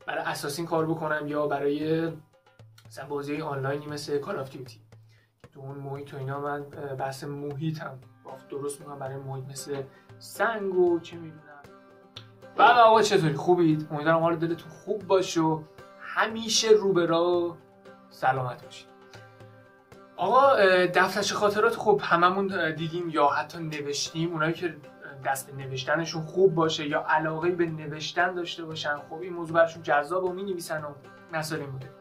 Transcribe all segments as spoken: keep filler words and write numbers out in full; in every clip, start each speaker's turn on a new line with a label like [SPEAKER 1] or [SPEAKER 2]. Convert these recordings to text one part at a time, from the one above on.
[SPEAKER 1] برای اساسین کار بکنم یا برای مثلا بازی آنلاینی مثل کال آف دیوتی. تو اون محیط و اینا من بحث محیطم بافت درست میکنم برای محیط مثل سنگ و چه میدونم. بعد آقا چطوری خوبید؟ امیدوارم حال دلتون خوب باشه و همیشه رو به راه سلامت باشید. آقا دفترچه خاطرات خب هممون دیدیم یا حتی نوشتیم. اونایی که دست به نوشتنشون خوب باشه یا علاقه به نوشتن داشته باشن، خب این موضوع براشون جذاب و می‌نویسن و مسائل این بوده.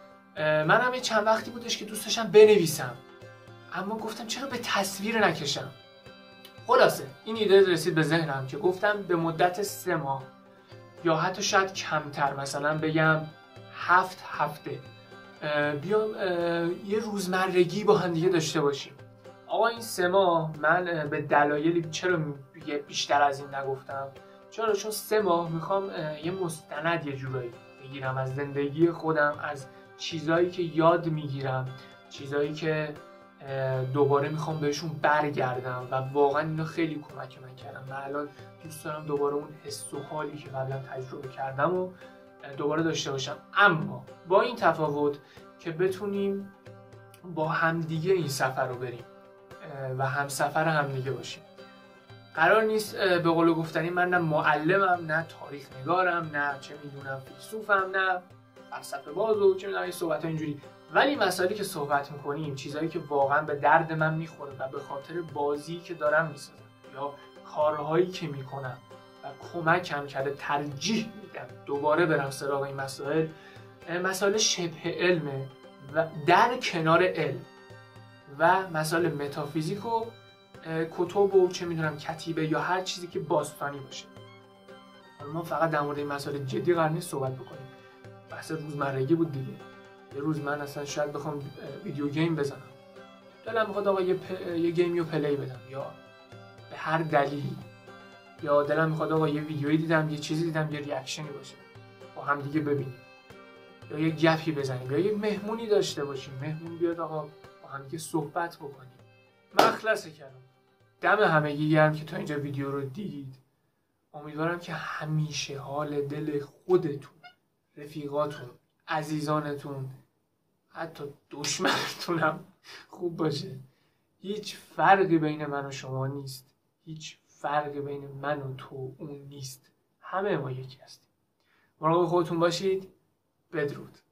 [SPEAKER 1] من هم یه چند وقتی بودش که دوست داشتم بنویسم، اما گفتم چرا به تصویر نکشم. خلاصه این ایده رسید به ذهنم که گفتم به مدت سه ماه یا حتی شاید کمتر، مثلا بگم هفت هفته بیام یه روزمرگی با هم دیگه داشته باشیم. آقا این سه ماه من به دلایلی چرا بیشتر از این نگفتم؟ چرا؟ چون سه ماه میخوام یه مستند یه جورایی بگیرم از زندگی خودم، از چیزایی که یاد میگیرم، چیزایی که دوباره میخوام بهشون برگردم و واقعا اینا خیلی کمک من کردم. من الان دوست دارم دوباره اون حس و حالی که قبلا تجربه کردم و دوباره داشته باشم، اما با این تفاوت که بتونیم با همدیگه این سفر رو بریم و همسفر همدیگه باشیم. قرار نیست به قول گفتنی من نه معلمم، نه تاریخ نگارم، نه چه میدونم فیلسوفم، نه فلسفه باز و چه میدونم این صحبت ها اینجوری، ولی مسائلی که صحبت میکنیم چیزایی که واقعا به درد من میخوره و به خاطر بازی که دارم میسازم یا کارهایی که میکنم و کمکم کرده ترجیح میدم دوباره برم سراغ این مسائل، مسائل شبه علمه و در کنار علم و مسائل متافیزیک و کتب و چه میدونم کتیبه یا هر چیزی که باستانی باشه. حالا ما فقط در مورد این مسائل جدی قرار نیست صحبت بکنیم، بحث روزمرگی بود دیگه. یه روز من اصلا شاید بخوام ویدیو گیم بزنم، دلم میخواد آقا یه, پ... یه گیمی رو پلی بدم یا به هر دلیلی، یا دلم میخواد آقا یه ویدیویی دیدم، یه چیزی دیدم، یه ریاکشنی باشه با هم دیگه ببینیم، یا یه گپی بزنیم، یا یه مهمونی داشته باشیم، مهمون بیاد آقا با هم دیگه صحبت بکنیم. من خلاصه کردم. دم همگی گرم که تا اینجا ویدیو رو دیدید. امیدوارم که همیشه حال دل خودتون، رفیقاتون، عزیزانتون، حتی دشمنتون هم خوب باشه. هیچ فرقی بین من و شما نیست، هیچ فرقی بین من و تو اون نیست، همه ما یکی هستیم. مراقب خودتون باشید. بدرود.